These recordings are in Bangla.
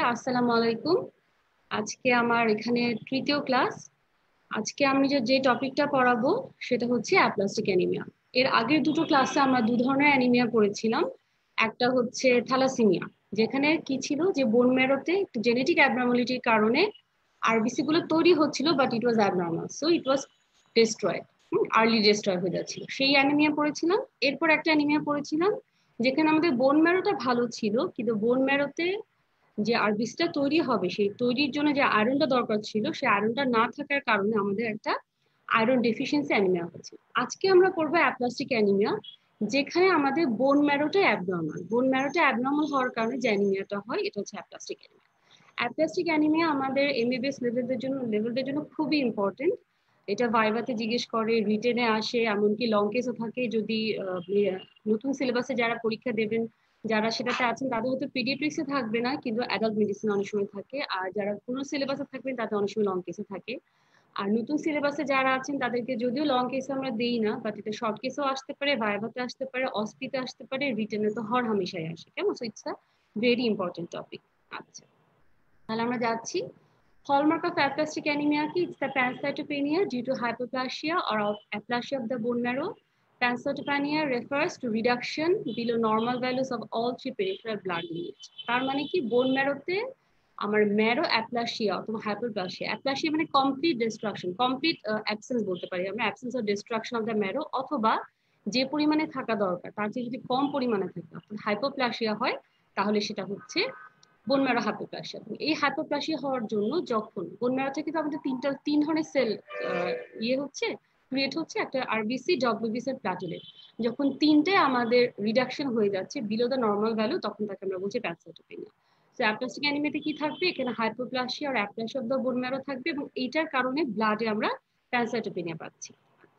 আসসালামু আলাইকুম। আজকে আমার এখানে তৃতীয় ক্লাস। আজকে আমি যে টপিকটা পড়াবো সেটা হচ্ছে অ্যাপ্লাস্টিক অ্যানিমিয়া। এর আগের দুটো ক্লাসে আমরা দু ধরনের অ্যানিমিয়া পড়েছিলাম। একটা হচ্ছে থ্যালাসেমিয়া, যেখানে কি ছিল যে বোন ম্যারোতে জেনেটিক অ্যাবনর্মালিটির কারণে আরবিসি গুলো তৈরি হচ্ছিল, but it was abnormal, so it was destroyed, early destroy হয়ে যাচ্ছিল, সেই অ্যানিমিয়া পড়েছিলাম। এরপর একটা অ্যানিমিয়া পড়েছিলাম যেখানে আমাদের বোন ম্যারোটা ভালো ছিল, কিন্তু বোন ম্যারোতে যে আরবিসিটা তৈরি হবে সেই তৈরির জন্য যে আয়রনটা দরকার ছিল সেই আয়রনটা না থাকার কারণে আমাদের একটা আয়রন ডেফিসিয়েন্সি অ্যানিমিয়া হচ্ছে। আজকে আমরা পড়বো অ্যাপ্লাস্টিক অ্যানিমিয়া, যেখানে আমাদের বোন ম্যারোটা অ্যাবনর্মাল। বোন ম্যারোটা অ্যাবনর্মাল হওয়ার কারণে যে অ্যানিমিয়াটা হয় এটা হচ্ছে অ্যাপ্লাস্টিক অ্যানিমিয়া। অ্যাপ্লাস্টিক অ্যানিমিয়া আমাদের এমবিবিএস লেভেলদের জন্য খুবই ইম্পর্টেন্ট। এটা ভাইভাতে জিজ্ঞেস করে, রিটেনে আসে, এমনকি লং কেসও থাকে। যদি নতুন সিলেবাসে যারা পরীক্ষা দেবেন, যারা সেটাতে আছেন, তাদের হয়তো পিডিয়াট্রিক্সে থাকবে না, কিন্তু অ্যাডাল্ট মেডিসিন অনেক সময় থাকে। আর যারা কোনো সিলেবাসে থাকবেন তাদের অনেক সময় লং কেসে থাকে। আর নতুন সিলেবাসে যারা আছেন তাদেরকে যদিও লং কেসে আমরা দিই না, বাট এটা শর্ট কেসেও আসতে পারে, ভাইভাতে আসতে পারে, অসপিতে আসতে পারে, রিটেনে তো হর হামেশাই আসে। কেমন? So it's a very important topic. আচ্ছা, তাহলে আমরা যাচ্ছি। Hallmark of aplastic anemia ki it's the pancytopenia due to hypoplasia or aplasia of the bone marrow. Pancytopenia refers to reduction below normal values of all three peripheral blood units. তার মানে কি, বোন ম্যারোতে আমার ম্যারো অ্যাপ্লাসিয়া অথবা হাইপোপ্লাসিয়া, অ্যাপ্লাসিয়া মানে কমপ্লিট ডিস্ট্রাকশন, কমপ্লিট অ্যাবসেন্স বলতে পারি আমরা, absence of destruction of the marrow, অথবা যে পরিমাণে থাকা দরকার তার চেয়ে যদি কম পরিমাণে থাকে অর্থাৎ হাইপোপ্লাসিয়া হয়, তাহলে সেটা হচ্ছে বোন ম্যারো হাইপোপ্লাসিয়া। এই হাইপোপ্লাসিয়া হওয়ার জন্য যখন বোন ম্যারো থেকে তো আমাদের তিন ধরনের সেল হচ্ছে, ক্রিয়েট হচ্ছে, একটা আরবিসি, ডব্লিউবিসি আর প্লাটিলেট। যখন তিনটে আমাদের রিডাকশন হয়ে যাচ্ছে বিলো দ্য নর্মাল ভ্যালু, তখন তাকে আমরা বলছি প্যানসাইটোপেনিয়া। তো অ্যাপ্লাস্টিক অ্যানিমিয়াতে কি থাকবে? এখানে হাইপোপ্লাসিয়া আর aplasia of the bone marrow থাকবে, এবং এইটার কারণে ব্লাডে আমরা প্যানসাইটোপেনিয়া পাচ্ছি।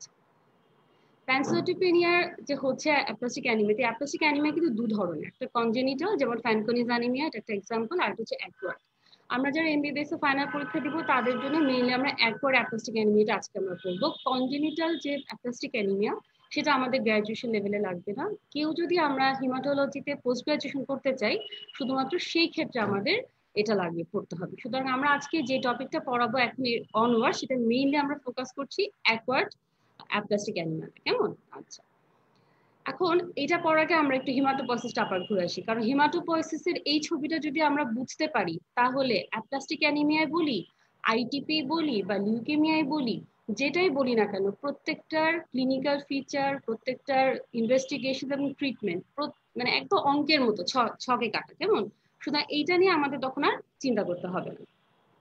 প্যানসাইটোপেনিয়ার যে হচ্ছে অ্যাপ্লাস্টিক অ্যানিমিয়া, অ্যাপ্লাস্টিক অ্যানিমিয়া কিন্তু দু ধরনের, একটা কনজেনিটাল যেমন ফ্যানকনিজ অ্যানিমিয়া, এটা একটা এক্সাম্পল, আর একটা হচ্ছে অ্যাকুয়ার্ড। আমরা যারা এমবিবিএস এর ফাইনাল পরীক্ষা দিব তাদের জন্য মেইনলি আমরা অ্যাকুয়ার্ড অ্যাপ্লাস্টিক অ্যানিমিয়াটা আজকে আমরা পড়বো। কনজেনিটাল যে অ্যাপ্লাস্টিক অ্যানিমিয়া সেটা আমাদের গ্র্যাজুয়েশন লেভেলে লাগবে না। কেউ যদি আমরা হিমাটোলজিতে পোস্ট গ্রাজুয়েশন করতে চাই, শুধুমাত্র সেই ক্ষেত্রে আমাদের এটা লাগবে, পড়তে হবে। সুতরাং আমরা আজকে যে টপিকটা পড়াবো এখন অনওয়ার্ড, সেটা মেইনলি আমরা ফোকাস করছি অ্যাকুয়ার্ড অ্যাপ্লাস্টিক অ্যানিমিয়া। কেমন? আচ্ছা, এখন এটা পড়ার আগে আমরা একটু হিমাটোপয়সিসটা আবার ঘুরে আসি, কারণ হিমাটোপয়সিসের এই ছবিটা যদি আমরা বুঝতে পারি, তাহলে অ্যাপ্লাস্টিক অ্যানিমিয়ায় বলি, আইটিপি বলি বা লিউকেমিয়ায় বলি, যেটাই বলি না কেন, প্রত্যেকটার ক্লিনিক্যাল ফিচার, প্রত্যেকটার ইনভেস্টিগেশন এবং ট্রিটমেন্ট মানে একদম অঙ্কের মতো ছকে কাটা। কেমন? সুতরাং এইটা নিয়ে আমাদের তখন আর চিন্তা করতে হবে না।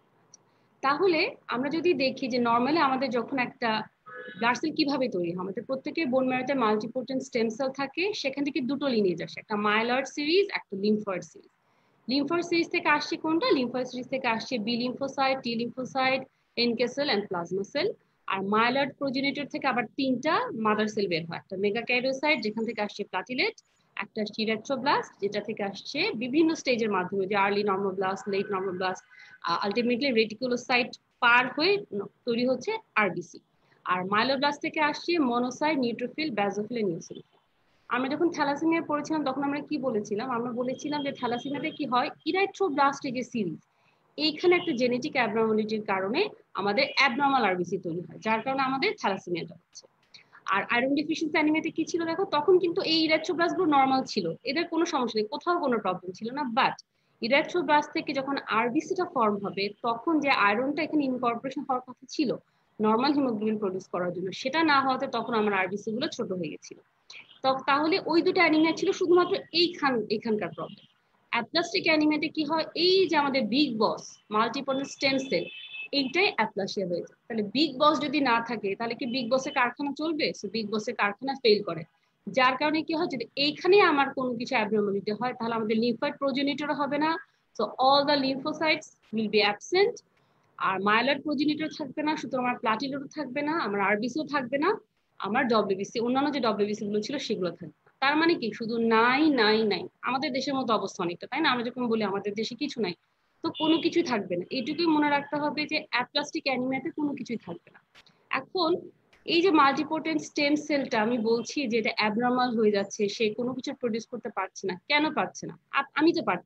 তাহলে আমরা যদি দেখি যে নর্মালি আমাদের যখন একটা ব্লাড সেল কিভাবে তৈরি হয়, আমাদের প্রত্যেকের বোন ম্যারোতে মাল্টিপোটেন্ট স্টেম সেল থাকে, সেখান থেকে দুটো লিনিয়েজ আসে, একটা মাইলয়েড সিরিজ, একটা লিম্ফয়েড সিরিজ। লিম্ফয়েড সিরিজ থেকে আসছে কোনটা? লিম্ফয়েড সিরিজ থেকে আসছে B lymphocyte, T lymphocyte, NK cell and plasma cell. আর মাইলয়েড প্রোজেনিটর থেকে আবার তিনটা মাদার সেল বের হয়, একটা মেগাক্যারিওসাইট যেখান থেকে আসছে প্লাটিলেট, একটা আসছে ইরেথ্রোব্লাস্ট যেটা থেকে আসছে বিভিন্ন স্টেজের মাধ্যমে, যে early normoblast, late normoblast, ultimately reticulocyte পার হয়ে তৈরি হচ্ছে আরবিসি। আর মাইলোব্লাস্ট থেকে আসছে মনোসাইট, নিউট্রোফিল, ব্যাজোফিল, নিউসিনোফিল। আমরা যখন থ্যালাসেমিয়া পড়েছিলাম তখন আমরা কি বলেছিলাম? আমরা বলেছিলাম যে থ্যালাসেমিয়াতে কি হয়, ইরাইথ্রোব্লাস্টের যে সিরিজ, এইখানে একটা জেনেটিক অ্যাবনর্মালিটির কারণে আমাদের অ্যাবনর্মাল আরবিসি তৈরি হয়, যার কারণে আমাদের থ্যালাসেমিয়াটা হচ্ছে। আর আয়রন ডেফিসিয়েন্সি অ্যানিমিয়াতে কি ছিল দেখো, তখন কিন্তু এই ইরাইথ্রোব্লাস্ট গুলো নর্মাল ছিল, এদের কোনো সমস্যা নেই, কোথাও কোনো প্রবলেম ছিল না। বাট ইরাইথ্রোব্লাস্ট থেকে যখন আরবিসিটা ফর্ম হবে, তখন যে আয়রনটা এখানে ইনকর্পোরেশন হওয়ার কথা ছিল নর্মাল হিমোগ্লোবিন প্রডিউস করার জন্য, সেটা না হওয়াতে তখন আমার আরবিসি গুলো ছোট হয়ে গেছিল। তাহলে ওই দুটো অ্যানিমিয়া ছিল শুধুমাত্র এইখানকার প্রবলেম। অ্যাপ্লাস্টিক অ্যানিমিয়াতে কি হয়, এই যে আমাদের big boss multipotent stem cell, এইটাই অ্যাপ্লাসিয়া হয়ে যায়। তাহলে বিগ বস যদি না থাকে তাহলে কি বিগ বসের কারখানা চলবে? বিগ বসের কারখানা ফেল করে, যার কারণে কি হয়, যদি এইখানে আমার কোনো কিছু অ্যাবনর্মালিটি হয় তাহলে আমাদের লিম্ফয়েড প্রোজেনিটর হবে না, so all the lymphocytes will be absent. আর মাইলয়েড প্রোজেনিটর থাকবে না, সুতরাং আমার প্লাটিলেটও থাকবে না, আমার আরবিসিও থাকবে না, আমার ডব্লিউবিসি, অন্যান্য যে ডব্লিউবিসি গুলো ছিল সেগুলো থাকবে। তার মানে কি, শুধু নাই নাই নাই। আমাদের দেশের মতো অবস্থা অনেকটা, তাই না? আমরা যখন বলি আমাদের দেশে কিছু নাই, তো কোনো কিছুই থাকবে না। এইটুকুই মনে রাখতে হবে যে অ্যাপ্লাস্টিক অ্যানিমিয়াতে কোনো কিছুই থাকবে না। এখন এই যে মাল্টিপোটেন্ট স্টেম সেলটা আমি বলছি যে এটা অ্যাবনর্মাল হয়ে যাচ্ছে, সে কোনো কিছু প্রডিউস করতে পারছে না, কেন পারছে না? আমি তো পারছি,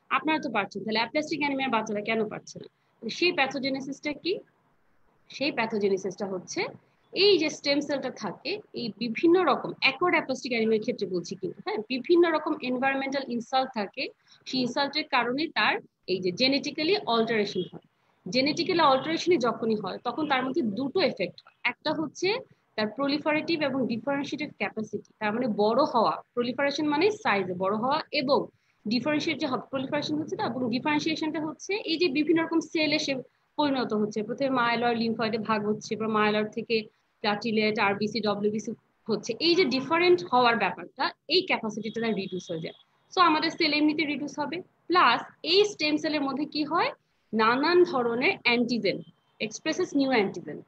আপনারা তো পারছেন, তাহলে অ্যাপ্লাস্টিক অ্যানিমিয়ার বাচ্চারা কেন পারছে না? সেই প্যাথোজেনেসিসটা কি? সেই প্যাথোজেনেসিসটা হচ্ছে এই যে স্টেম সেলটা থাকে, এই বিভিন্ন রকম অ্যাকোয়ার্ড অ্যাপ্লাস্টিক অ্যানিমিয়ার ক্ষেত্রে বলছি কিন্তু, হ্যাঁ, বিভিন্ন রকম এনভায়রনমেন্টাল ইনসাল্ট থাকে, সেই ইনসাল্টের কারণে তার এই যে জেনেটিক্যালি অল্টারেশন হয়। জেনেটিক্যালি অল্টারেশনই যখনই হয় তখন তার মধ্যে দুটো এফেক্ট হয়। একটা হচ্ছে তার প্রলিফারেটিভ এবং ডিফারেন্সিয়েটিভ ক্যাপাসিটি, তার মানে বড় হওয়া, প্রলিফারেশন মানে সাইজে বড় হওয়া, এবং ডিফারেন্সিয়েট যে প্রলিফারেশন হচ্ছে না, এবং ডিফারেন্সিয়েশনটা হচ্ছে এই যে বিভিন্ন রকম সেল এসে পরিণত হচ্ছে, প্রথমে মাইলয়েড লিম্ফয়েডে ভাগ হচ্ছে, এবার মাইলয়েড থেকে প্লাটিলেট আরবিসি ডব্লিউবিসি হচ্ছে, এই যে ডিফারেন্ট হওয়ার ব্যাপারটা, এই ক্যাপাসিটিটা রিডিউস হয়ে যায়। সো আমাদের সেল এমনিতে রিডিউস হবে, প্লাস এই স্টেম সেলের মধ্যে কি হয়, নানান ধরনের অ্যান্টিজেন এক্সপ্রেসেস নিউ অ্যান্টিজেন।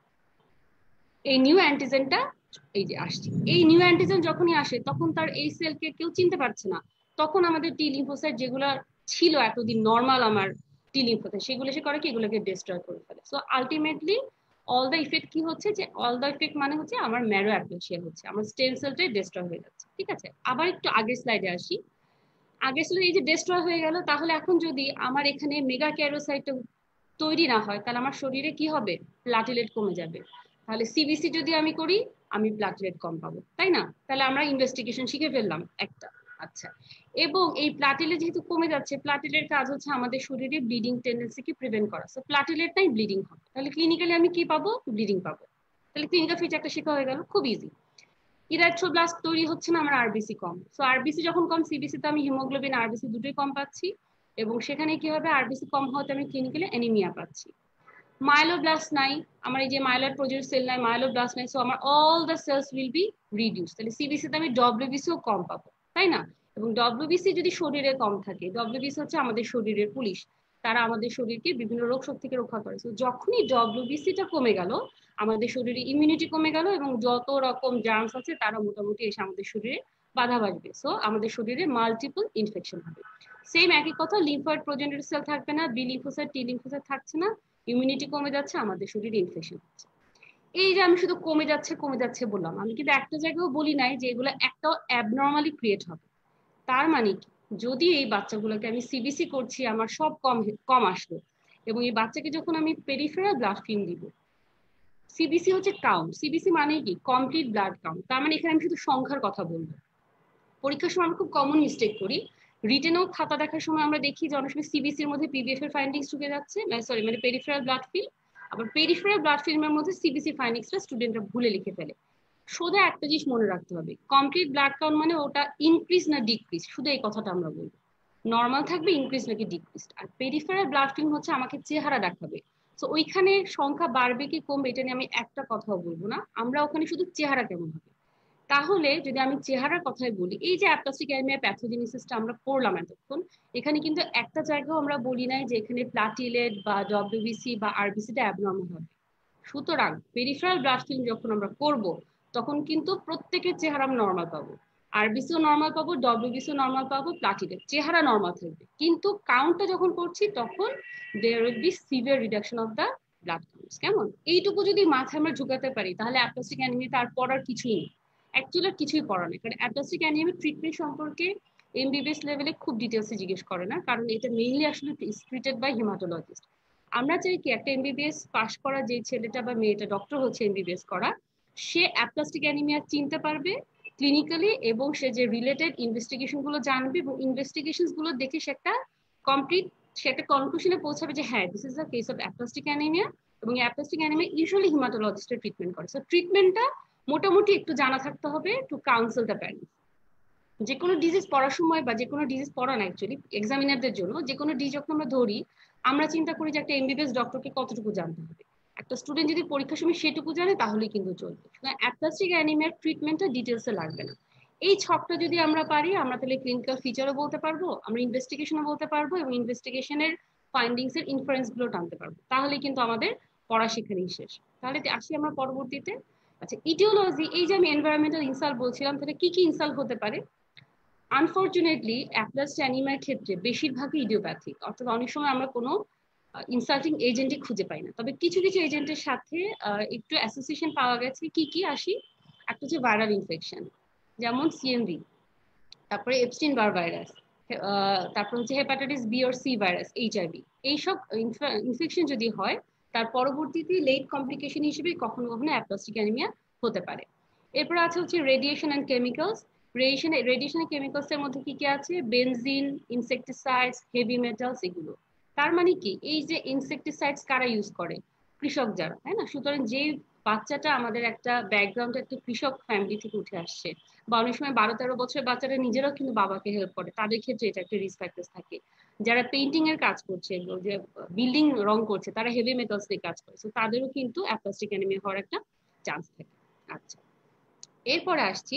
এই নিউ অ্যান্টিজেনটা এই যে আসছে, এই নিউ অ্যান্টিজেন যখনই আসে তখন তার এই সেলকে কেউ চিনতে পারছে না, তখন আমাদের টি লিম্ফোসাইট যেগুলো ছিল এতদিন নর্মাল আমার টি লিম্ফোসাইট, সেগুলো সে করে কি, এগুলোকে ডিস্ট্রয় করে ফেলে। So ultimately all the effect কি হচ্ছে, যে অল দ্য ইফেক্ট মানে হচ্ছে আমার ম্যারো অ্যাপ্লেশিয়া হচ্ছে, আমার স্টেম সেলটাই ডিস্ট্রয় হয়ে যাচ্ছে। ঠিক আছে, আবার একটু আগের স্লাইডে আসি। আগের স্লাইডে এই যে ডিস্ট্রয় হয়ে গেল, তাহলে এখন যদি আমার এখানে মেগা ক্যারোসাইটটা তৈরি না হয়, তাহলে আমার শরীরে কি হবে, প্লাটিলেট কমে যাবে। তাহলে সিবিসি যদি আমি করি, আমি প্লাটিলেট কম পাবো, তাই না? তাহলে আমরা ইনভেস্টিগেশন শিখে ফেললাম একটা। আচ্ছা, এবং এই প্লাটিলেট যেহেতু কমে যাচ্ছে, প্লাটিলের কাজ হচ্ছে আমাদের শরীরে ব্লিডিং টেন্ডেন্সিকে প্রিভেন্ট করা। সো প্লাটিলেট নাই, ব্লিডিং হবে, তাহলে ক্লিনিক্যালি আমি কি পাবো, ব্লিডিং পাবো। তাহলে ক্লিনিক্যাল ফিচার একটা শেখা হয়ে গেল, খুব ইজি। ইরাথ্রোব্লাস্ট তৈরি হচ্ছে না, আমার আরবিসি কম। সো আরবিসি যখন কম, সিবিসি তে আমি হিমোগ্লোবিন আরবিসি দুটোই কম পাচ্ছি, এবং সেখানে কি হবে, আরবিসি কম হওয়াতে আমি ক্লিনিক্যালি অ্যানিমিয়া পাচ্ছি। মাইলোব্লাস্ট নাই, আমার এই যে মাইলয়েড প্রোডিউস সেল নাই, মাইলোব্লাস্ট নাই, সো আমার all the cells will be reduce. তাহলে সিবিসি তে আমি ডব্লিউবিসিও কম পাবো, তাই না? এবং ডব্লিউবিসি যদি শরীরে কম থাকে, ডব্লিউবিসি হচ্ছে আমাদের শরীরের পুলিশ, তারা আমাদের শরীরকে বিভিন্ন রোগ শক্তি থেকে রক্ষা করে। তো যখনই ডব্লিউবিসিটা কমে গেল, আমাদের শরীরে ইমিউনিটি কমে গেল, এবং যত রকম জার্মস আছে তারা মোটামুটি এসে আমাদের শরীরে বাধা বাঁধবে। সো আমাদের শরীরে মাল্টিপল ইনফেকশন হবে। সেম একই কথা, লিম্ফয়েড প্রোজেনিটর সেল থাকবে না, বি লিম্ফোসাইট টি লিম্ফোসাইট থাকছে না, ইমিউনিটি কমে যাচ্ছে, আমাদের শরীরে ইনফেকশন হচ্ছে। এই যে আমি শুধু কমে যাচ্ছে বললাম, আমি কিন্তু একটা জায়গায়ও বলি নাই যে এগুলো একটাও অ্যাবনর্মালি ক্রিয়েট হবে। তার মানে কি, যদি এই বাচ্চাগুলোকে আমি সিবিসি করছি, আমার সব কম কম আসলো, এবং এই বাচ্চাকে যখন আমি পেরিফেরাল ব্লাড ফিল্ম দিব, সিবিসি হচ্ছে কাউন্ট, সিবিসি মানে কি, কমপ্লিট ব্লাড কাউন্ট, তার মানে এখানে আমি শুধু সংখ্যার কথা বলবো। পরীক্ষার সময় আমরা খুব কমন মিস্টেক করি, রিটেনও খাতা দেখার সময় আমরা দেখি যে অনেক সময় সিবিসি এর মধ্যে পিবিএফ এর ফাইন্ডিংস ঢুকে যাচ্ছে, সরি মানে পেরিফেরাল ব্লাড ফিল্ম, আবার পেরিফেরাল ব্লাড ফিল্মের মধ্যে সিবিসি ফাইন্ডিংসটা স্টুডেন্টরা ভুলে লিখে ফেলে। সোজা একটা জিনিস মনে রাখতে হবে, কমপ্লিট ব্লাড কাউন্ট মানে ওটা ইনক্রিজ না ডিক্রিজ, শুধু এই কথাটা আমরা বলবো। নর্মাল থাকবে, ইনক্রিজ নাকি ডিক্রিজ। আর পেরিফেরাল ব্লাড ফিল্ম হচ্ছে আমাকে চেহারা দেখাবে। তো ওইখানে সংখ্যা বাড়বে কি কমবে এটা নিয়ে আমি একটা কথাও বলবো না, আমরা ওখানে শুধু চেহারা কেমন হবে। তাহলে যদি আমি চেহারার কথাই বলি, এই যে অ্যাপ্লাস্টিক অ্যানিমিয়া প্যাথোজেনেসিসটা আমরা পড়লাম এতক্ষণ, এখানে কিন্তু একটা জায়গাও আমরা বলি নাই যে এখানে প্লাটিলেট বা ডব্লিউবিসি বা আরবিসিটা অ্যাবনর্মাল হবে। সুতরাং পেরিফেরাল ব্লাড ফিল্ম যখন আমরা করব, তখন কিন্তু প্রত্যেকের চেহারা আমরা নর্মাল পাবো, আরবিসিও নর্মাল পাবো, ডব্লিউবিসিও নর্মাল পাবো, প্লাটিলেট চেহারা নর্মাল থাকবে, কিন্তু কাউন্টটা যখন করছি তখন there will be severe reduction of the blood counts. কেমন, এইটুকু যদি মাথায় আমরা ঢুকাতে পারি, তাহলে অ্যাপ্লাস্টিক অ্যানিমিয়া তার পড়ার কিছুই নেই, অ্যাকচুয়ালি কিছুই পড়া নেই। কারণ অ্যাপ্লাস্টিক অ্যানিমিয়া ট্রিটমেন্ট সম্পর্কে এমবিবিএস লেভেলে খুব ডিটেলসে জিজ্ঞেস করে না, কারণ এটা মেইনলি আসলে ট্রিটেড বাই হিমাটোলজিস্ট। আমরা চাই কি, একটা এমবিবিএস পাস করা যে ছেলেটা বা মেয়েটা ডক্টর হচ্ছে এমবিবিএস করা, সে অ্যাপ্লাস্টিক অ্যানিমিয়া চিনতে পারবে ক্লিনিক্যালি, এবং সে যে রিলেটেড ইনভেস্টিগেশন গুলো জানবে, এবং ইনভেস্টিগেশন গুলো দেখে সে একটা কমপ্লিট, সে একটা কনক্লুশনে পৌঁছাবে যে হ্যাঁ, this is the case of aplastic anaemia, এবং অ্যাপ্লাস্টিক অ্যানিমিয়া ইউজুয়ালি হিমাটোলজিস্টের ট্রিটমেন্ট করে। সো ট্রিটমেন্টটা মোটামুটি একটু জানা থাকতে হবে টু কাউন্সেল দ্য প্যারেন্টস। যে কোনো ডিজিজ পড়ার সময়, বা যে কোনো ডিজিজ পড়া না অ্যাকচুয়ালি এক্সামিনারদের জন্য, যে কোনো ডিজিজ যখন আমরা ধরি, আমরা চিন্তা করি যে একটা এমবিবিএস ডক্টরকে কতটুকু জানতে হবে। একটা স্টুডেন্ট যদি পরীক্ষার সময় সেটুকু জানে তাহলেই কিন্তু চলবে। অ্যাপ্লাস্টিক অ্যানিমিয়ার ট্রিটমেন্টটা ডিটেলসে লাগবে না। এই ছকটা যদি আমরা পারি, আমরা তাহলে ক্লিনিক্যাল ফিচারও বলতে পারবো, আমরা ইনভেস্টিগেশনও বলতে পারবো, এবং ইনভেস্টিগেশনের ফাইন্ডিংস এর ইনফারেন্স গুলো টানতে পারবো, তাহলে কিন্তু আমাদের পড়া সেখানেই শেষ। তাহলে আসি আমরা পরবর্তীতে। আচ্ছা, ইটিওলজি, এই যে আমি এনভায়রনমেন্টাল ইনসাল্ট বলছিলাম, তাহলে কি কি ইনসাল্ট হতে পারে? আনফরচুনেটলি অ্যাপ্লাস্টিক অ্যানিমিয়ার ক্ষেত্রে বেশিরভাগই ইডিওপ্যাথিক, অর্থাৎ অনেক সময় আমরা কোনো ইনসাল্টিং এজেন্টই খুঁজে পাই না, তবে কিছু কিছু এজেন্টের সাথে একটু অ্যাসোসিয়েশন পাওয়া গেছে। কি কি আসি, একটা হচ্ছে ভাইরাল ইনফেকশন, যেমন সিএমভি, তারপরে এপস্টিন বার ভাইরাস, তারপর হচ্ছে hepatitis B or C virus, HIV, এইসব ইনফেকশন যদি হয় তার পরবর্তীতে লেট কমপ্লিকেশন হিসেবে কখনো কখনো অ্যাপ্লাস্টিক অ্যানিমিয়া হতে পারে। এরপর আছে হচ্ছে রেডিয়েশন অ্যান্ড কেমিক্যালস। রেডিয়েশন এর কেমিক্যালস এর মধ্যে কি কি আছে? বেনজিন, ইনসেকটিসাইডস, হেভি মেটালস, এগুলো। তার মানে কি, এই যে ইনসেকটিসাইডস কারা ইউজ করে? কৃষক যারা, তাই না? সুতরাং যে বাচ্চাটা আমাদের একটা ব্যাকগ্রাউন্ড একটা কৃষক ফ্যামিলি থেকে উঠে আসছে, বা অনেক সময় 12-13 বছরের বাচ্চারা নিজেরাও কিন্তু বাবাকে হেল্প করে, তাদের ক্ষেত্রে এটা একটা রিস্ক ফ্যাক্টর থাকে। যারা পেইন্টিং এর কাজ করছে, যে বিল্ডিং রং করছে, তারা হেভি মেটালস দিয়ে কাজ করে, তাদেরও কিন্তু অ্যাপ্লাস্টিক অ্যানিমিয়া হওয়ার একটা চান্স থাকে। আচ্ছা, এরপরে আসছি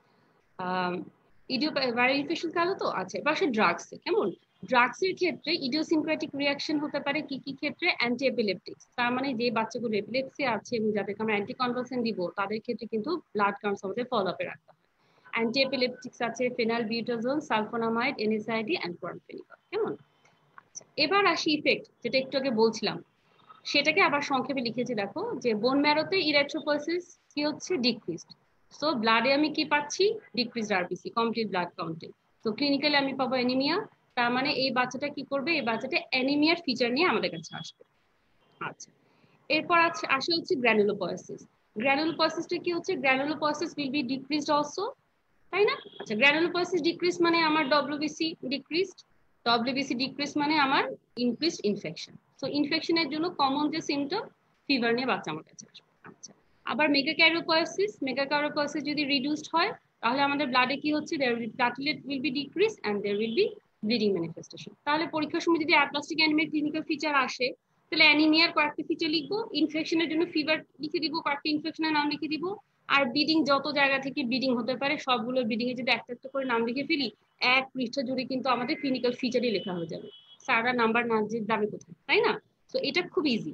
ভাইরাল ইনফেকশন কালো তো। আচ্ছা, এবার আসে ড্রাগস। কেমন? ড্রাগস এর ক্ষেত্রে ইডিওসিনক্রেটিক রিঅ্যাকশন হতে পারে কি কি ক্ষেত্রে? অ্যান্টি এপিলেপটিক্স, তার মানে যে বাচ্চাগুলো এপিলেপসি আছে এবং যাদেরকে আমরা অ্যান্টি কনভালসেন্ট দিব, তাদের ক্ষেত্রে কিন্তু ব্লাড কাউন্টস আমাদের ফলো আপে রাখতে হয়। অ্যান্টি এপিলেপটিক্স আছে phenylbutazone, sulphonamide, NSAID and chloramphenicol. কেমন? আচ্ছা, এবার আসি ইফেক্ট, যেটা একটু আগে বলছিলাম, সেটাকে আবার সংক্ষেপে লিখেছি, দেখো যে বোন ম্যারোতে ইরেথ্রোপোয়েসিস কি হচ্ছে? ডিক্রিজড। সো ব্লাডে আমি কি পাচ্ছি? ডিক্রিজড আরবিসি, কমপ্লিট ব্লাড কাউন্টে। তো ক্লিনিক্যালি আমি পাবো অ্যানিমিয়া। তার মানে এই বাচ্চাটা কি করবে? এই বাচ্চাটা অ্যানিমিয়ার ফিচার নিয়ে আমাদের কাছে আসবে। আচ্ছা, এরপর আসে হচ্ছে গ্র্যানুলোপয়েসিস। গ্র্যানুলোপয়েসিসটা কি হচ্ছে? Granulopoiesis will be decreased also, তাই না? আচ্ছা, গ্র্যানুলোপয়েসিস ডিক্রিজ মানে আমার ডব্লিউবিসি ডিক্রিজড। ডব্লিউবিসি ডিক্রিজ মানে আমার ইনক্রিজড ইনফেকশন। তো ইনফেকশনের জন্য কমন যে সিমটম, ফিভার নিয়ে বাচ্চা আমার কাছে আসবে। আচ্ছা, আবার মেগাক্যারোপয়েসিস, মেগাক্যারোপয়েসিস যদি রিডিউসড হয়, তাহলে আমাদের ব্লাডে কি হচ্ছে? Platelet will be decrease and there will be bleeding manifestation. তাহলে পরীক্ষার সময় যদি অ্যাপ্লাস্টিক অ্যানিমিয়ার ক্লিনিক্যাল ফিচার আসে, তাহলে অ্যানিমিয়ার কয়েকটা ফিচার লিখবো, ইনফেকশনের জন্য ফিভার লিখে দিব, কয়েকটা ইনফেকশনের নাম লিখে দিব, আর ব্লিডিং, যত জায়গা থেকে ব্লিডিং হতে পারে সবগুলো ব্লিডিং এ যদি একটা একটা করে নাম লিখে ফেলি, এক পৃষ্ঠা জুড়ে কিন্তু আমাদের ক্লিনিক্যাল ফিচারই লেখা হয়ে যাবে। স্যাররা নাম্বার না যে দাবি কোথায়, তাই না? তো এটা খুব ইজি।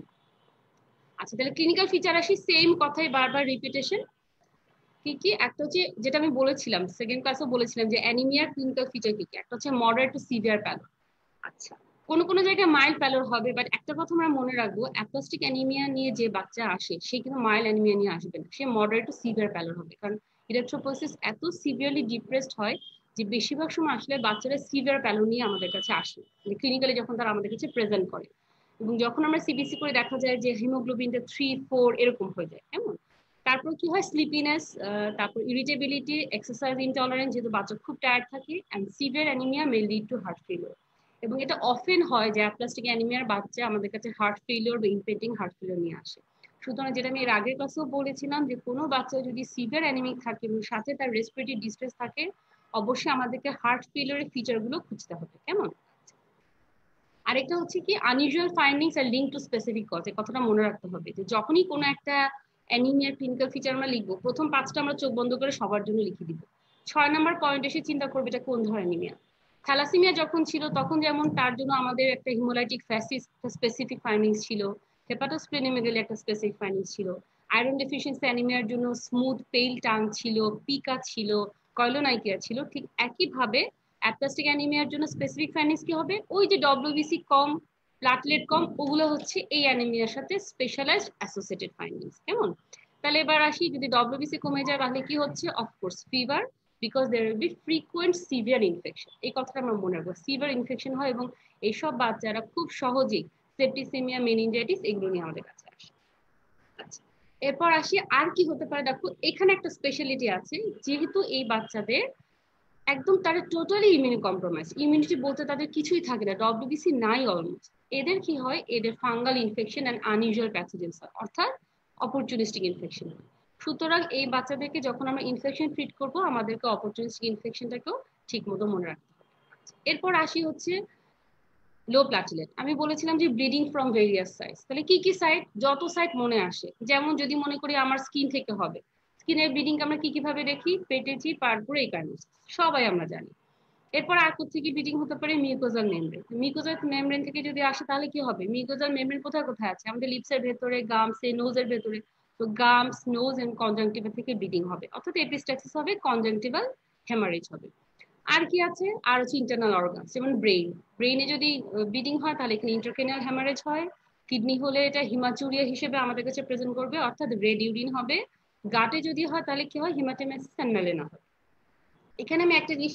আচ্ছা, তাহলে ক্লিনিক্যাল ফিচার আসি, সেম কথাই বারবার রিপিটেশন। কি কি? একটা হচ্ছে যেটা আমি বলেছিলাম, সেকেন্ড ক্লাসেও বলেছিলাম, যে অ্যানিমিয়ার ক্লিনিক্যাল ফিচার কি কি। একটা হচ্ছে মডারেট টু সিভিয়ার প্যালোর। আচ্ছা, কোনো কোনো জায়গায় মাইল্ড প্যালোর হবে, বাট একটা কথা আমরা মনে রাখবো, অ্যাপ্লাস্টিক অ্যানিমিয়া নিয়ে যে বাচ্চা আসে সে কিন্তু মাইল্ড অ্যানিমিয়া নিয়ে আসবে না, সে মডারেট টু সিভিয়ার প্যালোর হবে। কারণ ইলেকট্রোপোসিস এত সিভিয়ারলি ডিপ্রেসড হয় যে বেশিরভাগ সময় আসলে বাচ্চারা সিভিয়ার প্যালোর নিয়ে আমাদের কাছে আসে, ক্লিনিক্যালি যখন তারা আমাদের কাছে প্রেজেন্ট করে। এবং যখন আমরা সিবিসি করে দেখা যায় যে হিমোগ্লোবিনটা 3-4 এরকম হয়ে যায়, কেমন? তারপর কি হয়? স্লিপিনেস, তারপর ইরিটেবিলিটি, এক্সারসাইজ ইনটলারেন্স, যেহেতু বাচ্চা খুব টায়ার্ড থাকে, and severe anaemia may lead to heart failure. এবং এটা অফেন হয় যে অ্যাপ্লাস্টিক অ্যানিমিয়ার বাচ্চা আমাদের কাছে হার্ট ফেলিওর বা ইম্পেন্ডিং হার্ট ফেলিওর নিয়ে আসে। সুতরাং যেটা আমি এর আগের ক্লাসেও বলেছিলাম, যে কোনো বাচ্চা যদি সিভিয়ার অ্যানিমিক থাকে এবং সাথে তার রেসপিরেটরি ডিস্ট্রেস থাকে, অবশ্যই আমাদেরকে হার্ট ফেলিওরের ফিচার গুলো খুঁজতে হবে। কেমন? আরেকটা হচ্ছে কি, আনইউজুয়াল ফাইন্ডিংস আর লিঙ্ক টু স্পেসিফিক কজ। এই কথাটা মনে রাখতে হবে যে যখনই কোনো একটা অ্যানিমিয়ার ক্লিনিক্যাল ফিচার আমরা লিখবো, প্রথম 5টা আমরা চোখ বন্ধ করে সবার জন্য লিখে দিব। 6 নম্বর পয়েন্ট এসে চিন্তা করবে এটা কোন ধরনের অ্যানিমিয়া। থ্যালাসেমিয়া যখন ছিল তখন যেমন তার জন্য আমাদের একটা হিমোলাইটিক ফ্যাসিস স্পেসিফিক ফাইন্ডিংস ছিল, হেপাটোস্প্লেনোমেগালি একটা স্পেসিফিক ফাইন্ডিংস ছিল, আয়রন ডেফিসিয়েন্সি অ্যানিমিয়ার জন্য স্মুথ পেইল টাং ছিল, পিকা ছিল, কয়লোনাইকিয়া ছিল। ঠিক একইভাবে অ্যাপ্লাস্টিক অ্যানিমিয়ার জন্য স্পেসিফিক ফাইন্ডিংস কি হবে? ওই যে ডব্লিউবিসি কম, প্লাটলেট কম, ওগুলো হচ্ছে এই অ্যানিমিয়ার সাথে স্পেশালাইজড অ্যাসোসিয়েটেড ফাইন্ডিংস। কেমন? তাহলে এবার আসি, যদি ডব্লিউবিসি কমে যায় তাহলে কি হচ্ছে? Of course fever, because there will be frequent severe infection. এই কথাটা আমরা মনে রাখবো, সিভিয়ার ইনফেকশন হয় এবং এইসব বাচ্চারা খুব সহজেই সেপ্টিসেমিয়া, মেনিনজাইটিস এগুলো নিয়ে আমাদের কাছে আসে। আচ্ছা, এরপর আসি আর কি হতে পারে। দেখো এখানে একটা স্পেশালিটি আছে, যেহেতু এই বাচ্চাদের একদম তারা টোটালি ইমিউনি কম্প্রোমাইজ, ইমিউনিটি বলতে তাদের কিছুই থাকে না, ডব্লিউবিসি নাই অলমোস্ট। এদের কি হয়? এদের fungal infection and unusual pathogens হয়, অর্থাৎ অপরচুনিস্টিক ইনফেকশন হয়। সুতরাং এই বাচ্চাদেরকে যখন আমরা ইনফেকশন ট্রিট করব, আমাদেরকে অপরচুনিস্টিক ইনফেকশনটাকেও ঠিক মতো মনে রাখতে হবে। এরপর আসি হচ্ছে লো প্লাটিলেট। আমি বলেছিলাম যে ব্লিডিং ফ্রম ভেরিয়াস সাইটস। তাহলে কি কি সাইট? যত সাইট মনে আসে, যেমন যদি মনে করি আমার স্কিন থেকে হবে, স্কিনের ব্লিডিং আমরা কি কিভাবে দেখি? পেটেচি, পার্পুরে, একানোস, সবাই আমরা জানি। এরপর আর থেকে ব্লিডিং হতে পারে? Mucosal membrane. মিউকোজাল মেমব্রেন থেকে যদি আসে তাহলে কি হবে? মিউকোজাল মেমব্রেন কোথায় কোথায় আছে? আমাদের লিপসের ভেতরে, গামসে, নোজের ভেতরে। তো গামস, নোজ এন্ড কনজাংটিভা থেকে ব্লিডিং হবে, অর্থাৎ এপিস্ট্যাক্সিস হবে, কনজাংটিভাল হেমারেজ হবে। আর কি আছে? আর হচ্ছে ইন্টারনাল অর্গান, যেমন ব্রেইন। ব্রেইনে যদি ব্লিডিং হয় তাহলে এখানে ইন্ট্রাক্রেনিয়াল হ্যামারেজ হয়। কিডনি হলে এটা হিমাচুরিয়া হিসেবে আমাদের কাছে প্রেজেন্ট করবে, অর্থাৎ রেড ইউরিন হবে। গাটে যদি হয় তাহলে কি হয়? হিমাটেমেসিস এন্ড মেলেনা হয়। এখানে আমি একটা জিনিস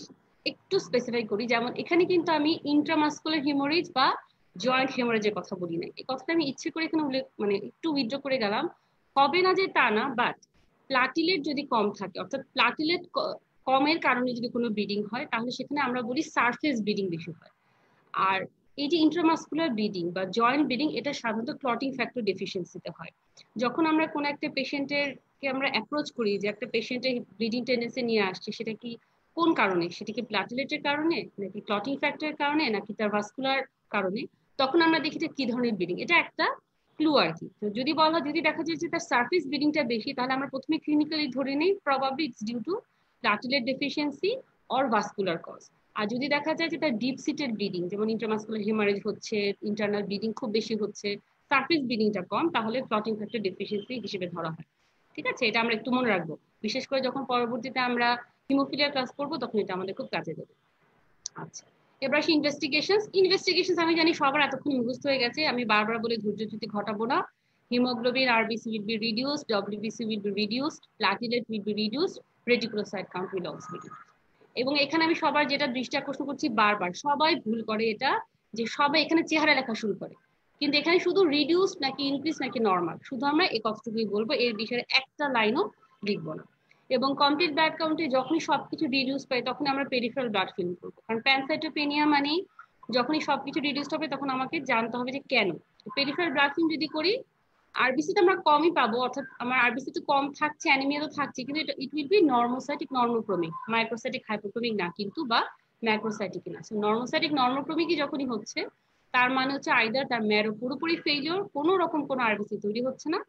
একটু স্পেসিফাই করি, যেমন এখানে কিন্তু আমি ইন্ট্রামাসকুলার হিমোরেজ বা জয়েন্ট হেমোরেজের কথা বলি না, এই কথাটা আমি ইচ্ছে করে এখানে উল্লেখ মানে একটু উইথড্র করে গেলাম। হবে না যে তা না, বাট প্লাটিলেট যদি কম থাকে, অর্থাৎ প্লাটিলেট কমের কারণে যদি কোনো ব্লিডিং হয় তাহলে সেখানে আমরা বলি সারফেস ব্লিডিং বেশি হয়। আর এই যে ইন্ট্রামাসকুলার ব্লিডিং বা জয়েন্ট ব্লিডিং, এটা সাধারণত ক্লটিং ফ্যাক্টর ডেফিসিয়েন্সিতে হয়। যখন আমরা কোনো একটা পেশেন্টের কে আমরা অ্যাপ্রোচ করি যে একটা পেশেন্টের ব্লিডিং টেন্ডেন্সি নিয়ে আসছে, সেটা কি কোন কারণে, সেটা কি প্লাটিলেটের কারণে নাকি ক্লটিং ফ্যাক্টরের কারণে নাকি তার ভাস্কুলার কারণে, তখন আমরা দেখি যে কি ধরনের ব্লিডিং, এটা একটা ক্লু আর কি। তো যদি বলা, যদি দেখা যায় যে তার সারফেস ব্লিডিংটা বেশি, তাহলে আমরা প্রথমে ক্লিনিক্যালি ধরে নিই probably it's due to platelet deficiency or vascular cause. আর যদি দেখা যায় যে তার ডিপ সিটেড ব্লিডিং, যেমন ইন্টারমাসকুলার হেমারেজ হচ্ছে, ইন্টারনাল ব্লিডিং খুব বেশি হচ্ছে, সারফেস ব্লিডিংটা কম, তাহলে ক্লটিং ফ্যাক্টর ডেফিসিয়েন্সি হিসেবে ধরা হয়। ঠিক আছে, এটা আমরা একটু মনে রাখবো, বিশেষ করে যখন পরবর্তীতে আমরা হিমোফিলিয়া ক্লাস করবো তখন এটা আমাদের খুব কাজে দেবে। আচ্ছা, এবার আসি ইনভেস্টিগেশনস। ইনভেস্টিগেশনস আমি জানি সবার এতক্ষণ মুখস্থ হয়ে গেছে, আমি বারবার বলে ধৈর্যচ্যুতি ঘটাবো না। Haemoglobin RBC will be reduced, WBC will be reduced, platelet will be reduced, reticulocyte count will also be reduced। এবং এখানে আমি সবার যেটা দৃষ্টি আকর্ষণ করছি, বারবার সবাই ভুল করে এটা, যে সবাই এখানে চেহারা লেখা শুরু করে, কিন্তু এখানে শুধু রিডিউস নাকি ইনক্রিজ নাকি নর্মাল, শুধু আমরা এই কতটুকুই বলবো, এর বিষয়ে একটা লাইনও লিখবো না। এবং কমপ্লিট ব্লাড কাউন্টে যখনই সবকিছু রিডিউস পাই তখন আমরা পেরিফেরাল ব্লাড ফিল্ম করবো, কারণ প্যানসাইটোপেনিয়া মানেই যখনই সবকিছু রিডিউস হবে তখন আমাকে জানতে হবে যে কেন। পেরিফেরাল ব্লাড ফিল্ম যদি করি, আরবিসি তো আমরা কমই পাবো, অর্থাৎ আমার আরবিসি তো কম থাকছে, অ্যানিমিয়া তো থাকছে, কিন্তু it will be normocytic normochromic, microcytic hypochromic না কিন্তু, বা ম্যাক্রোসাইটিক না। নর্মোসাইটিক নর্মোক্রমিকই যখনই হচ্ছে, তার মানে হচ্ছে আইদার তার ম্যারো পুরোপুরি ফেইলিওর, কোনো রকম কোনো আরবিসি তৈরি হচ্ছে না,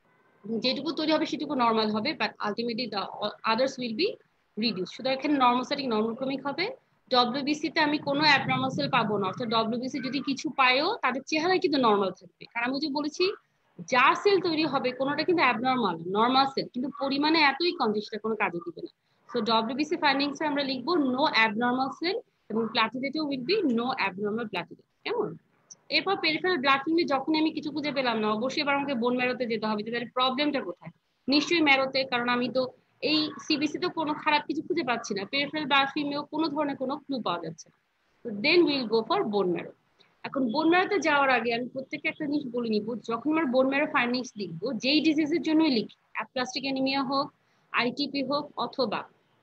যেটুকু তৈরি হবে সেটুকু নর্মাল হবে, but ultimately the others will be reduce. শুধু এখানে নর্মোসাইটিক নর্মোক্রমিক হবে। ডব্লিউবিসি তে আমি কোনো অ্যাবনর্মাল সেল পাবো না, অর্থাৎ ডব্লিউবিসি যদি কিছু পাইও তাদের চেহারায় কিন্তু নর্মাল থাকবে, কারণ আমি যে বলেছি যা সেল তৈরি হবে কোনোটা কিন্তু অ্যাবনর্মাল, নর্মাল সেল, কিন্তু পরিমাণে এতই কম যে সেটা কোনো কাজে দিবে না। সো ডব্লিউবিসি ফাইন্ডিংস আমরা লিখবো নো অ্যাবনর্মাল সেল, এবং প্লাটিলেটেও will be no abnormal platelet. কেমন? এরপর পেরিফেরাল ব্লাড ফিল্মে যখন আমি কিছু খুঁজে পেলাম না, অবশ্যই এবার আমাকে বোন ম্যারোতে যেতে হবে, যে তাহলে প্রবলেমটা কোথায়। নিশ্চয়ই ম্যারোতে, কারণ আমি তো এই সিবিসি তো কোনো খারাপ কিছু খুঁজে পাচ্ছি না, পেরিফেরাল ব্লাড ফিল্মেও কোনো ধরনের কোনো ক্লু পাওয়া যাচ্ছে না। তো then will go for bone marrow. এখন বোন ম্যারোতে যাওয়ার আগে আমি প্রত্যেককে একটা জিনিস বলে নিব, যখন আমার বোন ম্যারো ফাইন্ডিংস লিখবো, যেই ডিজিজের জন্যই লিখি, অ্যাপ্লাস্টিক অ্যানিমিয়া হোক, আইটিপি হোক, অথবা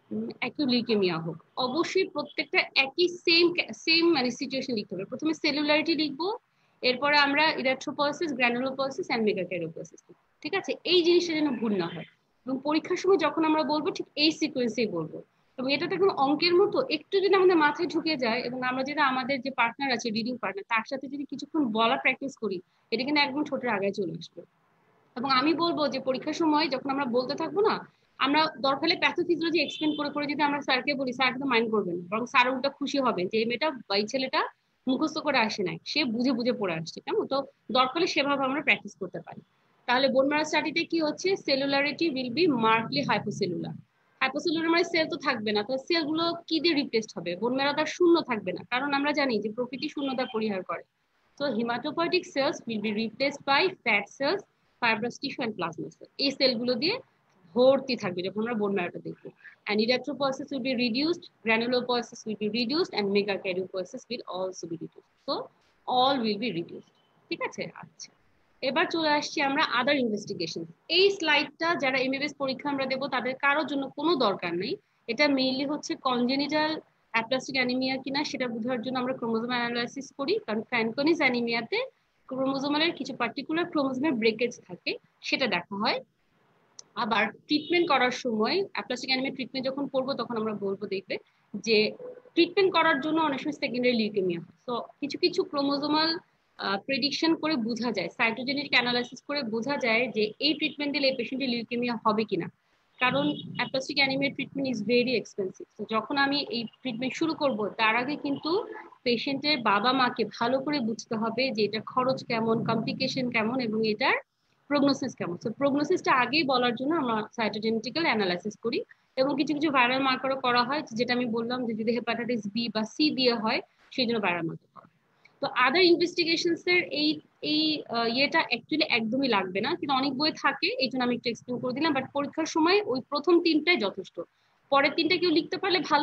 লিউকেমিয়া হোক, অবশ্যই প্রত্যেকটা একই সেম সেম মানে সিচুয়েশন লিখতে হবে। প্রথমে সেলুলারিটি লিখবো, এরপরে আমরা ইলেকট্রোপোয়েসিস, গ্র্যানুলোপোয়েসিস এন্ড মেগাক্যারিওপোয়েসিস। ঠিক আছে, এই জিনিসটা যেন ভুল না হয়, এবং পরীক্ষার সময় যখন আমরা বলবো ঠিক এই সিকোয়েন্সেই বলবো। এবং এটা তো এখন অঙ্কের মতো, একটু যদি আমাদের মাথায় ঢুকে যায়, এবং আমরা যেটা আমাদের যে পার্টনার আছে রিডিং পার্টনার, তার সাথে যদি কিছুক্ষণ বলা প্র্যাকটিস করি, এটা কিন্তু একদম ঠোঁটের আগায় চলে আসবে। এবং আমি বলবো যে পরীক্ষার সময় যখন আমরা বলতে থাকবো না, আমরা দরকারে প্যাথোফিজিওলজি এক্সপ্লেন করে করে যদি আমরা স্যারকে বলি, স্যার কিন্তু মাইন্ড করবেন, বরং স্যার উল্টা খুশি হবেন যে এই মেয়েটা বা এই ছেলেটা মুখস্থ করে আসে নাই, সে বুঝে বুঝে পড়ে আসছে। কেমন? তো দরকারে সেভাবে আমরা প্র্যাকটিস করতে পারি। তাহলে বোন ম্যারো স্টাডিতে কি হচ্ছে, cellularity will be markedly hypocellular. Hypocellular মানে সেল তো থাকবে না, তো সেল গুলো কি দিয়ে রিপ্লেসড হবে? বোন ম্যারো তার শূন্য থাকবে না, কারণ আমরা জানি যে প্রকৃতি শূন্যতা পরিহার করে। তো haematopoietic cells will be replaced by fat cells, fibrous tissue and plasma cell. এই সেলগুলো দিয়ে ভর্তি থাকবে যখন আমরা বোন ম্যারোটা দেখবো। And erythropoiesis will be reduced, granulopoiesis will be reduced, and megakaryopoiesis will also be reduced. So all will be reduced. ঠিক আছে? আচ্ছা, এবার চলে আসছি আমরা আদার ইনভেস্টিগেশন। এই স্লাইডটা যারা এমবিবিএস পরীক্ষা আমরা দেবো তাদের কারোর জন্য কোনো দরকার নেই, এটা মেইনলি হচ্ছে কনজেনিটাল অ্যাপ্লাস্টিক অ্যানিমিয়া কিনা সেটা বোঝার জন্য আমরা ক্রোমোজোম অ্যানালাইসিস করি, কারণ ফ্যানকনিস অ্যানিমিয়াতে ক্রোমোজোমের কিছু পার্টিকুলার ক্রোমোজোমের ব্রেকেজ থাকে, সেটা দেখা হয়। আবার ট্রিটমেন্ট করার সময় অ্যাপ্লাস্টিক অ্যানিমিয়া ট্রিটমেন্ট যখন করবো তখন আমরা বলবো, দেখবে যে ট্রিটমেন্ট করার জন্য অনেক সময় সেকেন্ডারি লিউকেমিয়া হয়। তো কিছু কিছু ক্রোমোজোমাল প্রেডিকশন করে বোঝা যায়, সাইটোজেনিক অ্যানালাইসিস করে বোঝা যায় যে এই ট্রিটমেন্ট দিলে এই পেশেন্টের লিউকেমিয়া হবে কিনা, কারণ aplastic anaemia treatment is very expensive. তো যখন আমি এই ট্রিটমেন্ট শুরু করব তার আগে কিন্তু পেশেন্টের বাবা মাকে ভালো করে বুঝতে হবে যে এটা খরচ কেমন, কমপ্লিকেশন কেমন, এবং এটার প্রগনোসিস কেমন। তো প্রগনোসিসটা আগেই বলার জন্য আমরা সাইটোজেনেটিক্যাল অ্যানালাইসিস করি, এবং কিছু কিছু ভাইরাল মার্কারও করা হয়, যেটা আমি বললাম যে যদি হেপাটাইটিস বি বা সি দিয়ে হয় সেই জন্য ভাইরাল মার্কার করা হয়। তো আদার ইনভেস্টিগেশনস এর এই এই ইয়েটা অ্যাকচুয়ালি একদমই লাগবে না, কিন্তু অনেক বই থাকে এই জন্য আমি একটু এক্সপ্লেন করে দিলাম, বাট পরীক্ষার সময় ওই প্রথম তিনটাই যথেষ্ট, পরের তিনটা কেউ লিখতে পারলে ভালো,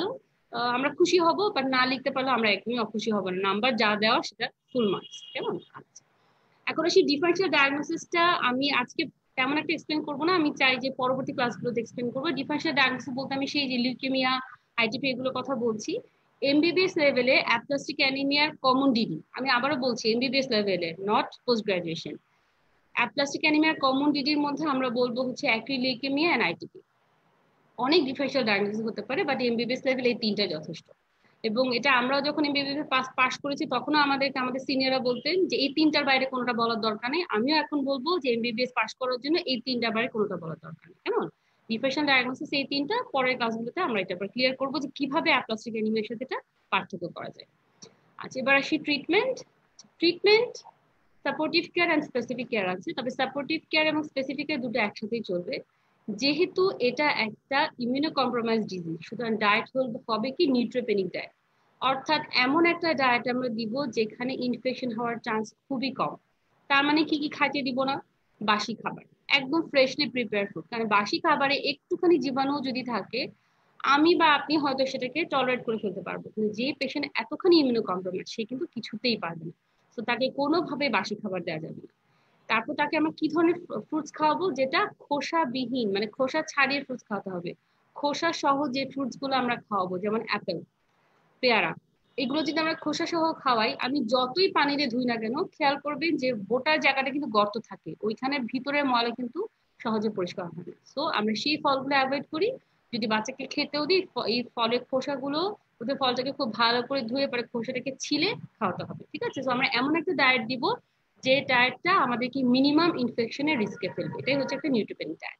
আমরা খুশি হব, বাট না লিখতে পারলে আমরা একদমই অখুশি হব না, নাম্বার যা দেওয়া সেটা ফুল মার্কস। কেমন? আচ্ছা, এখন আসি ডিফারেন্সিয়াল ডায়াগনোসিসটা আমি আজকে তেমন একটা এক্সপ্লেন করবো না, আমি চাই যে পরবর্তী ক্লাসগুলোতে এক্সপ্লেন করবো। ডিফারেন্সিয়াল ডায়াগনোসিস বলতে আমি সেই যে লিউকেমিয়া, আইটিপি এগুলো কথা বলছি। এমবিবিএস লেভেলে অ্যাপ্লাস্টিক অ্যানিমিয়ার কমন ডিডি, আমি আবারও বলছি এমবিবিএস লেভেলে, নট পোস্ট গ্রাজুয়েশন। অ্যাপ্লাস্টিক অ্যানিমিয়ার কমন ডিডির মধ্যে আমরা বলবো হচ্ছে অ্যাক্রিল লিউকেমিয়া এন্ড আইটিপি। অনেক ডিফারেন্সিয়াল ডায়াগনোসিস হতে পারে, বাট এমবিবিএস লেভেলে এই তিনটা যথেষ্ট। এবং এটা আমরা যখন এমবিবিএস পাস করেছি তখনও আমাদেরকে আমাদের সিনিয়ররা বলতেন যে এই তিনটার বাইরে কোনোটা বলার দরকার নেই। আমিও এখন বলবো যে এমবিবিএস পাস করার জন্য এই তিনটার বাইরে কোনোটা বলার দরকার নেই। কেমন? ডিফারেন্সিয়াল ডায়াগনোসিস এই তিনটা, পরের ক্লাসগুলোতে আমরা এটা ক্লিয়ার করবো যে কিভাবে অ্যাপ্লাস্টিক অ্যানিমিয়ার সাথে এটা পার্থক্য করা যায়। আচ্ছা, এবার আসি treatment. Treatment supportive care and specific care আছে, তবে সাপোর্টিভ কেয়ার এবং স্পেসিফিক কেয়ার দুটো একসাথেই চলবে। যেহেতু এটা একটা ইমিউনো কম্প্রোমাইজ ডিজিজ, সুতরাং ডায়েট হবে কি নিউট্রোপেনিক ডায়েট, অর্থাৎ এমন একটা ডায়েট আমরা দিব যেখানে ইনফেকশন হওয়ার চান্স খুবই কম। তার মানে কি কি খাইতে দিব না? বাসি খাবার, একদম ফ্রেশলি প্রিপেয়ার ফুড। কারণ বাসি খাবারে একটুখানি জীবাণু যদি থাকে, আমি বা আপনি হয়তো সেটাকে টলারেট করে ফেলতে পারবো, কিন্তু যে পেশেন্ট এতখানি ইমিউনো কম্প্রোমাইজ সে কিন্তু কিছুতেই পারবে না। তো তাকে কোনোভাবে বাসি খাবার দেওয়া যাবে না। তারপর তাকে আমরা কি ধরনের ফ্রুটস খাওয়াবো? যেটা খোসাবিহীন, মানে খোসা ছাড়িয়ে ফ্রুটস খাওয়াতে হবে। খোসা সহ যে ফ্রুটস গুলো আমরা খাওয়াবো, যেমন অ্যাপেল, পেয়ারা, এগুলো যদি আমরা খোসা সহ খাওয়াই, আমি যতই পানিতে ধুই না কেন, খেয়াল করবেন যে বোটার জায়গাটা কিন্তু গর্ত থাকে, ওইখানে ভিতরের ময়লা কিন্তু সহজে পরিষ্কার হয় না। সো আমরা সেই ফলগুলো অ্যাভয়েড করি। যদি বাচ্চাকে খেতেও দিই, এই ফলের খোসাগুলো, ওদের ফলটাকে খুব ভালো করে ধুয়ে পরে খোসাটাকে ছিলে খাওয়াতে হবে। ঠিক আছে? তো আমরা এমন একটা ডায়েট দিব যে ডায়েটটা আমাদেরকে মিনিমাম ইনফেকশনের রিস্কে ফেলবে। এটাই হচ্ছে একটা নিউট্রিপেনিক ডায়েট।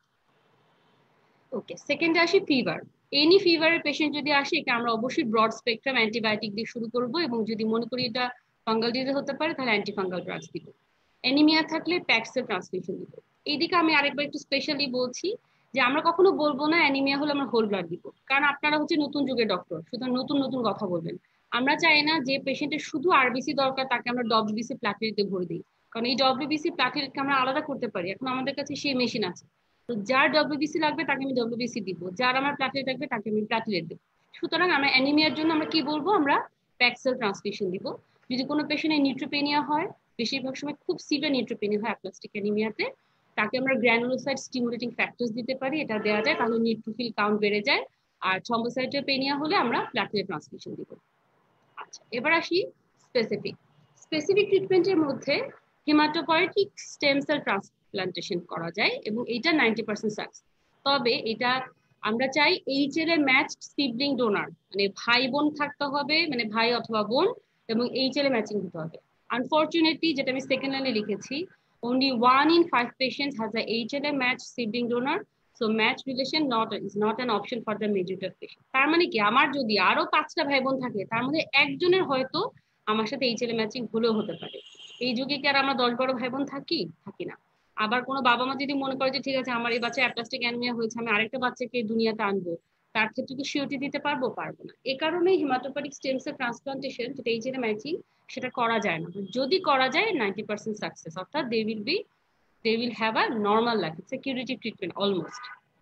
ওকে, সেকেন্ডে আসি ফিভার। এনি ফিভারের পেশেন্ট যদি আসে, এটা আমরা অবশ্যই ব্রড স্পেকট্রাম অ্যান্টিবায়োটিক দিয়ে শুরু করব, এবং যদি মনে করি এটা ফাঙ্গাল ডিজিজ হতে পারে তাহলে অ্যান্টিফাঙ্গাল ড্রাগস দিব। অ্যানিমিয়া থাকলে প্যাক্সেল ট্রান্সফিউশন দিব। এইদিকে আমি আরেকবার একটু স্পেশালি বলছি যে আমরা কখনো বলবো না অ্যানিমিয়া হলে আমরা হোল ব্লাড দিব, কারণ আপনারা হচ্ছে নতুন যুগের ডক্টর, সুতরাং নতুন নতুন কথা বলবেন। আমরা চাই না যে পেশেন্টের শুধু আরবিসি দরকার তাকে আমরা ডব্লিউবিসি প্লাটিলেটে ভরে দিই, কারণ এই ডব্লিউবিসি প্লাটিলেটকে আমরা আলাদা করতে পারি, এখন আমাদের কাছে সেই মেশিন আছে। তো যার ডব্লিউবিসি লাগবে তাকে আমি ডব্লিউবিসি দিব, যার আমার প্লাটিলেট লাগবে তাকে আমি প্লাটিলেট দেবো। সুতরাং আমরা অ্যানিমিয়ার জন্য আমরা কি বলবো? আমরা প্যাক্সেল ট্রান্সফিউশন দিব। যদি কোনো পেশেন্টের নিউট্রোপেনিয়া হয়, বেশিরভাগ সময় খুব সিভিয়ার নিউট্রোপেনিয়া হয় অ্যাপ্লাস্টিক অ্যানিমিয়াতে, তাকে আমরা গ্র্যানুলোসাইট স্টিমুলেটিং ফ্যাক্টরস দিতে পারি, এটা দেওয়া যায়, তাহলে নিউট্রোফিল কাউন্ট বেড়ে যায়। আর থ্রম্বোসাইটোপেনিয়া হলে আমরা প্লাটিলেট ট্রান্সফিউশন দিব। আচ্ছা, এবার আসি স্পেসিফিক। স্পেসিফিক ট্রিটমেন্টের মধ্যে হেমাটোপয়েটিক স্টেম সেল ট্রান্সপ্লান্টেশন করা যায়, এবং এটা 90% সাকসেস। তবে এটা আমরা চাই এইচএলএ ম্যাচড সিবলিং ডোনার, মানে ভাই বোন থাকতে হবে, মানে ভাই অথবা বোন, এবং এইচএলএ ম্যাচিং হতে হবে। আনফরচুনেটলি, যেটা আমি সেকেন্ড লাইনে লিখেছি, only 1 in 5 patients has a HLA matched sibling donor, so match relation is not an option for the majority of patients. তার মানে কি, আমার যদি আরো 5টা ভাই বোন থাকে, তার মধ্যে একজনের হয়তো আমার সাথে এইচএলএ ম্যাচিং হলেও হতে পারে। এই যুগে কি আর আমরা 10-12 ভাই বোন থাকি? থাকি না। আবার কোনো বাবা মা যদি মনে করে যে ঠিক আছে আমার এই বাচ্চা অ্যাপ্লাস্টিক অ্যানিমিয়া হয়েছে, আমি আরেকটা বাচ্চাকে দুনিয়াতে আনবো, তার ক্ষেত্রে কি সিওটি দিতে পারবো? পারবো না। এ কারণেই হেমাটোপয়েটিক স্টেম সেল ট্রান্সপ্লান্টেশন, যেটা এইচএলএ ম্যাচিং, সেটা করা যায় না। যদি করা যায় 90% সাকসেস, অর্থাৎ they will have a normal life, it's a curative treatment almost.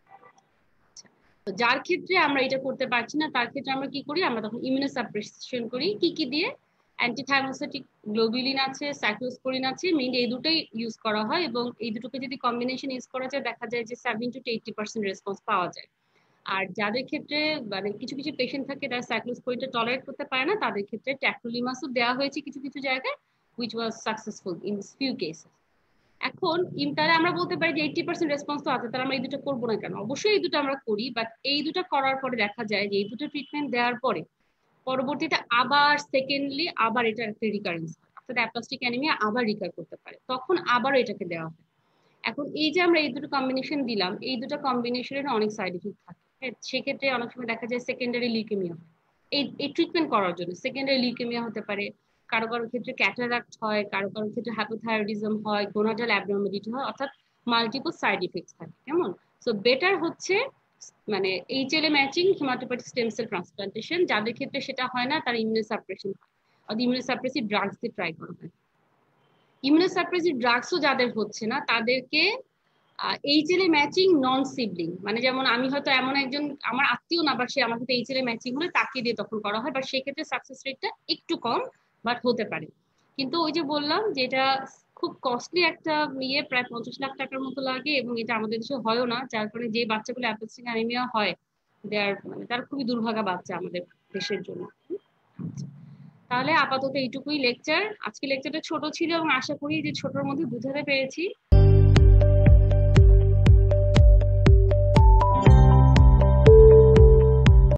তো যার ক্ষেত্রে আমরা এটা করতে পারছি না, তার ক্ষেত্রে আমরা কি করি? আমরা তখন ইমিউনোসাপ্রেশন করি। কি কি দিয়ে? অ্যান্টিথাইমোসাইটিক গ্লোবুলিন আছে, সাইক্লোস্পোরিন আছে, মেইনলি এই দুটোই ইউজ করা হয়, এবং এই দুটোকে যদি কম্বিনেশন ইউজ করা যায় দেখা যায় যে 70 to 80% রেসপন্স পাওয়া যায়। আর যাদের ক্ষেত্রে মানে কিছু কিছু পেশেন্ট থাকে তারা সাইক্লোস্পোরিনটা টলারেট করতে পারে না, তাদের ক্ষেত্রে ট্যাক্রোলিমাসও দেওয়া হয়েছে কিছু কিছু জায়গায়, which was successful in few cases. এখন তাহলে আমরা বলতে পারি যে 80% রেসপন্স তো আছে, তাহলে আমরা এই দুটো করবো না কেন? অবশ্যই এই দুটো আমরা করি, বাট এই দুটো করার পরে দেখা যায় যে এই দুটো ট্রিটমেন্ট দেওয়ার পরে পরবর্তীতে আবার সেকেন্ডলি আবার এটা একটা রিকারেন্স, অর্থাৎ অ্যাপ্লাস্টিক অ্যানিমিয়া আবার রিকার করতে পারে, তখন আবারও এটাকে দেওয়া হয়। এখন এই যে আমরা এই দুটো কম্বিনেশন দিলাম, এই দুটো কম্বিনেশনের অনেক সাইড ইফেক্ট থাকে। সেক্ষেত্রে অনেক সময় দেখা যায় সেকেন্ডারি লিউকেমিয়া হয়। এই ট্রিটমেন্ট করার জন্য সেকেন্ডারি লিউকেমিয়া হতে পারে, কারো কারো ক্ষেত্রে ক্যাটারাক্ট হয়, কারো কারো ক্ষেত্রে হাইপোথাইরয়েডিজম হয়, গোনাডাল অ্যাবনর্মালিটি হয়, অর্থাৎ মাল্টিপল সাইড ইফেক্টস থাকে। কেমন? সো বেটার হচ্ছে মানে HLA matching haematopoietic stem cell transplantation. যাদের ক্ষেত্রে সেটা হয় না, তার ইমিউনোসাপ্রেশন হয়, অর্থাৎ ইমিউনোসাপ্রেসিভ ড্রাগস দিয়ে ট্রাই করা হয়। ইমিউনোসাপ্রেসিভ ড্রাগসও যাদের হচ্ছে না, তাদেরকে এইচএলএ ম্যাচিং নন সিবলিং, মানে যেমন আমি হয়তো এমন একজন আমার আত্মীয় না, বা সে আমার সাথে এইচএলএ ম্যাচিং হলে তাকে দিয়ে তখন করা হয়, বা সেক্ষেত্রে সাকসেস রেটটা একটু কম, বাট হতে পারে। কিন্তু ওই যে বললাম যে এটা খুব কস্টলি একটা প্রায় 50 লাখ টাকার মতো লাগে, এবং এটা আমাদের দেশে হয়ও না, যার কারণে যে বাচ্চাগুলো অ্যাপেলসিক অ্যানিমিয়া হয় দেয়ার মানে তার খুবই দুর্ভাগা বাচ্চা আমাদের দেশের জন্য। তাহলে আপাতত এইটুকুই লেকচার। আজকে লেকচারটা ছোট ছিল এবং আশা করি যে ছোটর মধ্যে বুঝাতে পেরেছি।